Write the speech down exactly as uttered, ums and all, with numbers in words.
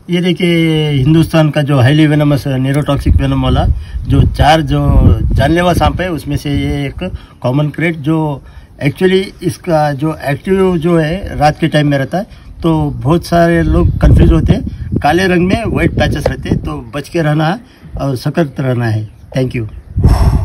ये देखिए हिंदुस्तान का जो हाईली वेनमस न्यूरोटॉक्सिक वेनम वाला जो चार जो जानलेवा सांप है उसमें से ये एक कॉमन क्रेट जो एक्चुअली इसका जो एक्टिव जो है रात के टाइम में रहता है, तो बहुत सारे लोग कंफ्यूज होते हैं। काले रंग में वाइट पैचेस रहते हैं, तो बच के रहना और सतर्क रहना है। Thank you.